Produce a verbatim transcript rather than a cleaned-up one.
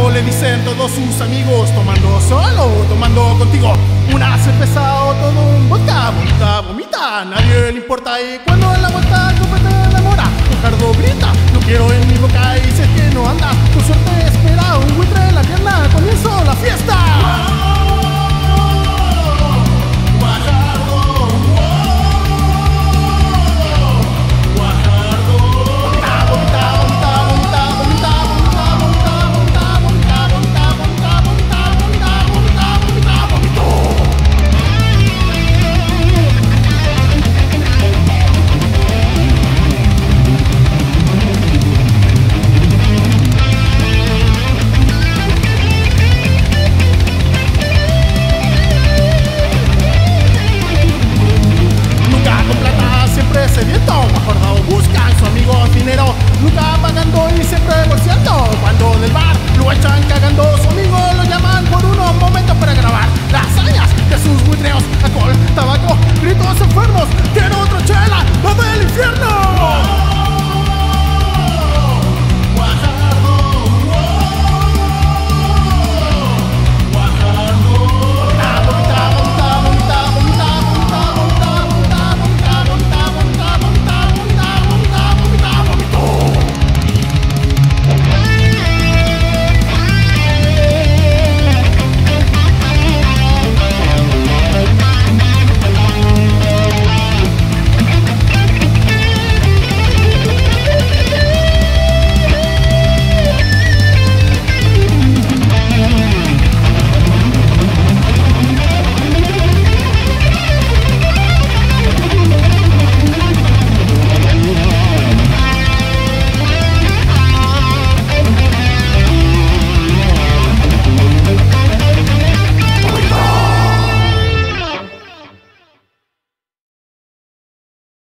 Ricardo le dicen todos sus amigos, tomando solo, tomando contigo una cerveza o todo un vodka. Vomita, vomita, a nadie le importa. Y cuando en la vuelta el copete enamora, Ricardo grita, lo quiero en mi boca. Y si es que